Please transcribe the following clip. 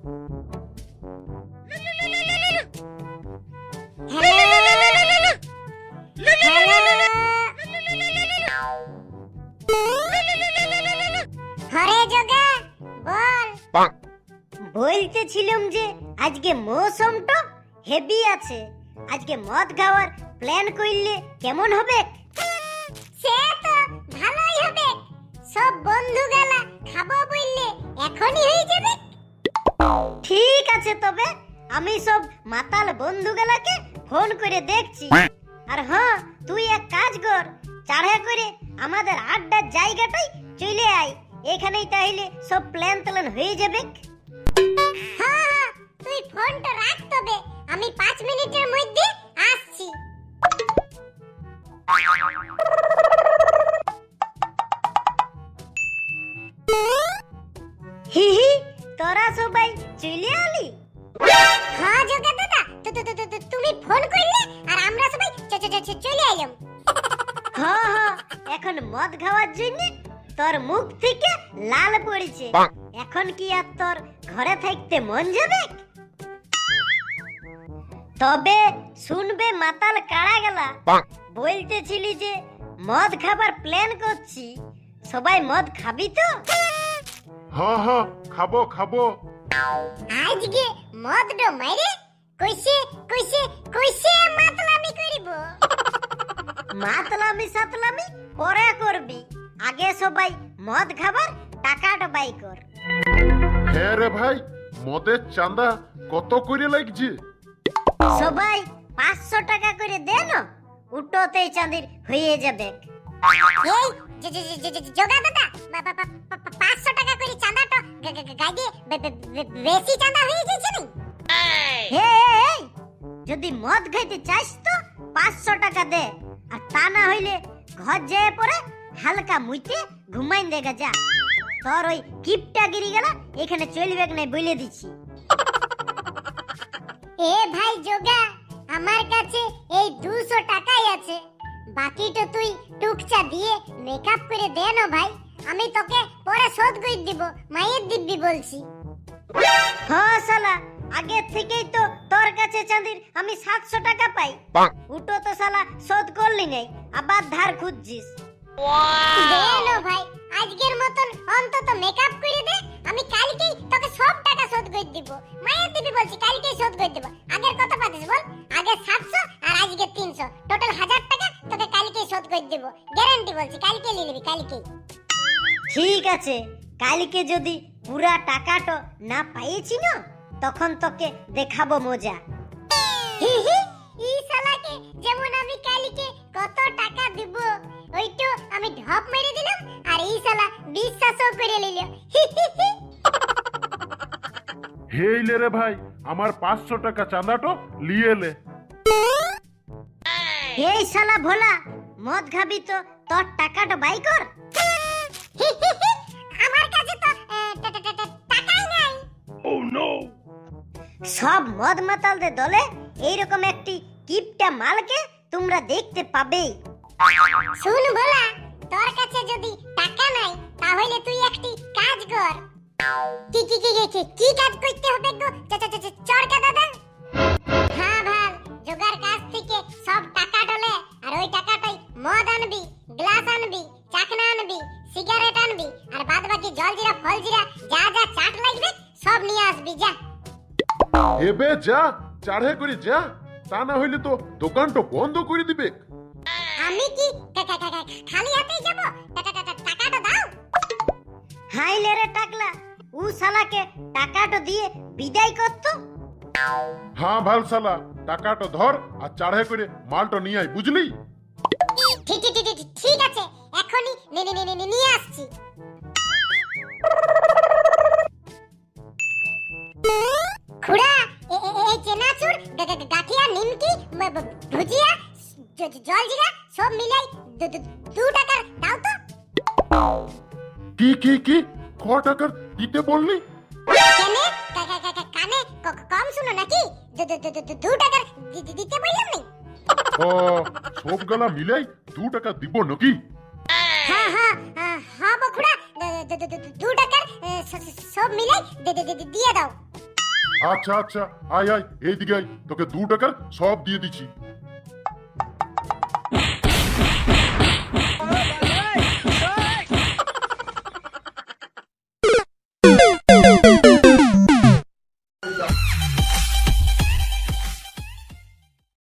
হরে যোগা বল। বলতেছিলাম যে আজকে মৌসুমটা হেভি আছে, আজকে মদ খাওয়ার প্ল্যান করলে কেমন হবে? সে তো ভালোই হবে, সব বন্ধুগুলা খাবো বললে এখনই হয়ে যাবে। ঠিক আছে, তবে আমি সব মাতাল বন্ধুগুলাকে ফোন করে দেখছি। আর হ্যাঁ, তুই এক কাজ কর, চাড়া করে আমাদের আড্ডার জায়গাটাই চলে আয়, এখানেই তাহলে সব প্ল্যান হয়ে যাবে। হ্যাঁ, তুই ফোনটা রাখ, তবে আমি 5 মিনিটের মধ্যে আসছি। হি হি, তোরা সবাই চলে আলি? হ্যাঁ যোগা দাদা, তুমি ফোন করলে আর আমরা সবাই চলে এলাম। হ্যাঁ, এখন মদ খাওয়ার জন্য তোর মুখ থেকে লাল পড়েছে, এখন কি আর তোর ঘরে থাকতে মন যাবে? তবে শুনবে মাতাল কাড়া গেলা, বলতেছিলি যে মদ খাবার প্ল্যান করছি, সবাই মদ খাবি তো? হ্যাঁ, খাবো। আজকে মদ ডো মাইরে কইছে মাতলামি করিব। মাতলামি সাতলামি পরে করবি, আগে সবাই মদ খাবার টাকাটা বাই কর। হ্যাঁ রে ভাই, মদের চাঁদা কত করে লাগছে? সবাই 500 টাকা করে দেন, উটোতে চাঁদির হয়ে যাবে। এই যোগা দাদা, 500 টাকা করে চাঁদাটা গাইদে বেশি চাঁদা হয়ে যাচ্ছে না? এই, যদি মদ খাইতে চাইস তো 500 টাকা দে, আর তা না হইলে ঘর যেয়ে পরে হালকা মুইতে ঘুমাইন দেগা যা। তোর ওই কিপটা গিরি গেলা এখানে চলবে না বলে দিচ্ছি। এ ভাই যোগা, আমার কাছে এই 200 টাকাই আছে, বাকিটা তুই টুকচা দিয়ে মেকআপ করে দে না ভাই, আমি তোকে পরে শোধ করে দিব, মায়ের দিব্যি বলছি। হ্যাঁ শালা, আগে থেকেই তো তোর কাছে চাঁদির আমি 700 টাকা পাই, উটো তো শালা শোধ করলি নাই, আবার ধার খুঁজছিস। দে না ভাই, আজকের মতন অন্তত মেকআপ করে দে, আমি কালকেই তোকে সব টাকা শোধ করে দিব, মায়ের দিবি বলছি, কালকেই শোধ করে দেব। আগের কত পাতিস বল? আগে 700 আর আজকে 300, টোটাল 1000 টাকা তোকে কালকেই শোধ করে দেব, গ্যারান্টি বলছি, কালকে নিয়ে নিবি, কালকেই। ঠিক আছে, কালকে যদি পুরা টাকাটা না পাইছি না, তখন তোকে দেখাবো মজা। এই শালাকে যেমন আমি কালকে কত টাকা দিব ওইটো আমি ঢপ মেরে দিলাম, আর এই শালা বিশ্বাসও করে নিল। হেইলে রে ভাই, আমার 500 টাকা চাঁদাটা লিয়ে এলে। এই শালা ভোলা, মদ খাবি তো তোর টাকাটা বাই কর। আমার কাছে তো টাকাই নাই। Oh no! সব মদ মাতালদের দলে এইরকম একটি কিপটা মালকে তোমরা দেখতে পাবেই। শুন ভোলা, তোর কাছে যদি টাকা নাই তাহলে তুই একটি কাজ কর। কি কাজ করতে হবে গো চরকা দাদা? হ্যাঁ ভাল, জোগাড় কাছ থেকে সব টাকা ডলে, আর ওই টাকাটাই মদ আনবি, গ্লাস আনবি, চাকনা আনবি, সিগারেট আনবি, আর বাদ বাকি জলজিরা ফলজিরা যা যা চাট লাগবে সব নিয়ে আসবি, যা। এবে যা, চাড়ে করে যা, তা না হইলে তো দোকানটা বন্ধ করে দিবে। আমি কি খালি হাতেই যাব? টাকাটা দাও। হাইলে রে টাকলা, ও শালাকে টাকাটা দিয়ে বিদায় করতো। হ্যাঁ ভাল শালা, টাকাটা ধর আর চাড়ে করে মালটা নিয়ে আয়, বুঝলি? ঠিক আছে, এখনই নিয়ে আসছি। খুড়া, এই চেনাচুর গাঠিয়া নিমকি ভুজিয়া জলজিরা সব মিলাই 2 টাকার দাও তো। কি ক টাকার দিতে বললি? কেনে কানে কম শুনো নাকি? 2 টাকার দিতে বললাম নি। ও, সবগুলা মিলাই 2 টাকা দিব নাকি? হ্যাঁ বকুড়া, 2 টাকার সব মিলাই দিয়ে দাও। আচ্ছা আচ্ছা, আয় আয় এইদিকে আয়, তোকে 2 টাকার সব দিয়ে দিচ্ছি।